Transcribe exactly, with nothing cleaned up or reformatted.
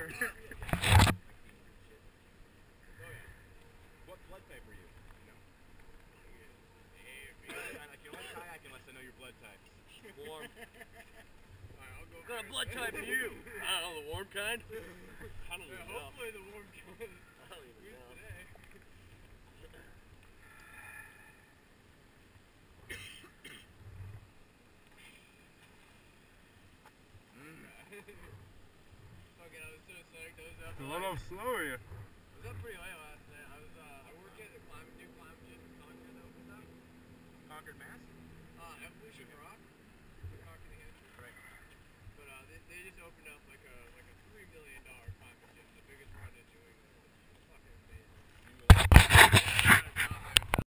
What blood type are you? No. I can only kayak unless I know your blood type. Warm. Alright, I'll go. What kind of blood type are you? I don't know, the warm kind? I don't even know. Hopefully the warm kind. I don't even know. Today. Okay, I was so psyched. I was up. A little slower here. I was up pretty late last night. I was, uh, I work at the climate, new climate gym in Concord that opened up. Concord, Mass? Uh, Evolution Rock. Concord, New Hampshire. Right. But, uh, they, they just opened up like a, like a